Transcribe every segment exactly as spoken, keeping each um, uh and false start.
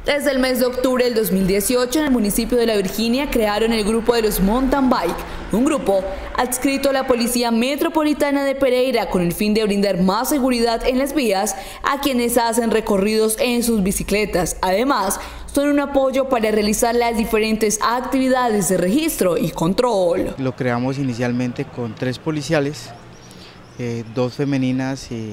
Desde el mes de octubre del dos mil dieciocho, en el municipio de La Virginia crearon el grupo de los Mountain Bike, un grupo adscrito a la Policía Metropolitana de Pereira con el fin de brindar más seguridad en las vías a quienes hacen recorridos en sus bicicletas. Además, son un apoyo para realizar las diferentes actividades de registro y control. Lo creamos inicialmente con tres policiales, eh, dos femeninas y,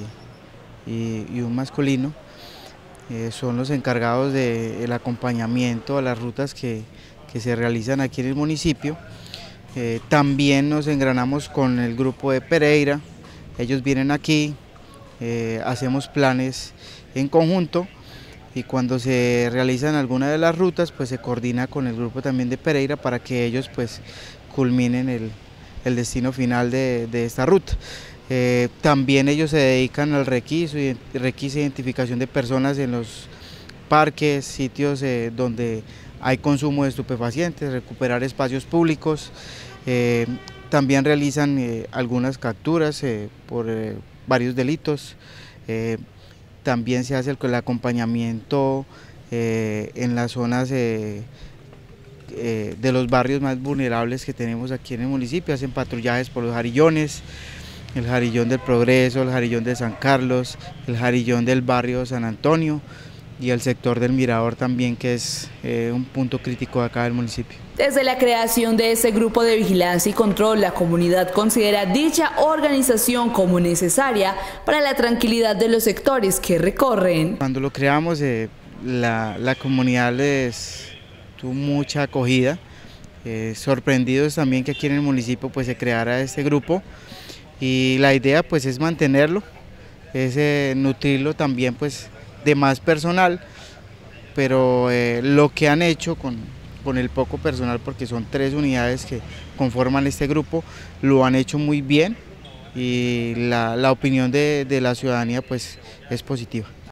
y, y un masculino. Eh, son los encargados del acompañamiento a las rutas que, que se realizan aquí en el municipio. Eh, también nos engranamos con el grupo de Pereira, ellos vienen aquí, eh, hacemos planes en conjunto y cuando se realizan alguna de las rutas pues se coordina con el grupo también de Pereira para que ellos pues culminen el, el destino final de, de esta ruta. Eh, también ellos se dedican al requiso y requisa identificación de personas en los parques, sitios eh, donde hay consumo de estupefacientes, recuperar espacios públicos. Eh, también realizan eh, algunas capturas eh, por eh, varios delitos. Eh, también se hace el, el acompañamiento eh, en las zonas eh, eh, de los barrios más vulnerables que tenemos aquí en el municipio, hacen patrullajes por los jarillones. El Jarillón del Progreso, el Jarillón de San Carlos, el Jarillón del barrio San Antonio y el sector del Mirador también, que es eh, un punto crítico acá del municipio. Desde la creación de este grupo de vigilancia y control, la comunidad considera dicha organización como necesaria para la tranquilidad de los sectores que recorren. Cuando lo creamos, eh, la, la comunidad les tuvo mucha acogida, eh, sorprendidos también que aquí en el municipio pues, se creara este grupo. Y la idea pues es mantenerlo, es eh, nutrirlo también pues de más personal, pero eh, lo que han hecho con, con el poco personal, porque son tres unidades que conforman este grupo, lo han hecho muy bien y la, la opinión de, de la ciudadanía pues es positiva.